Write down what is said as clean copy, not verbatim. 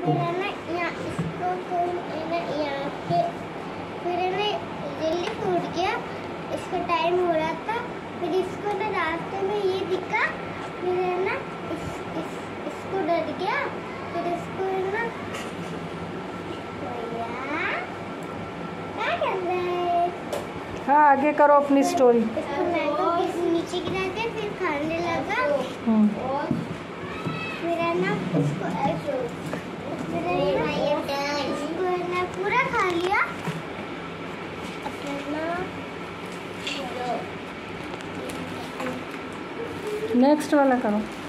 फिर है ना यहाँ इसको यहाँ पे फिर है ना जल्दी टूट गया, इसका टाइम हो रहा था। फिर इसको ना रास्ते में ये दिखा, फिर है ना इसको डर गया, फिर इसको है ना क्या कर रहा है। हाँ आगे करो अपनी स्टोरी। इसको मैंगो नीचे गिरा के फिर खाने लगा। फिर है ना इसको है ना पूरा खा लिया। नेक्स्ट वाला करो।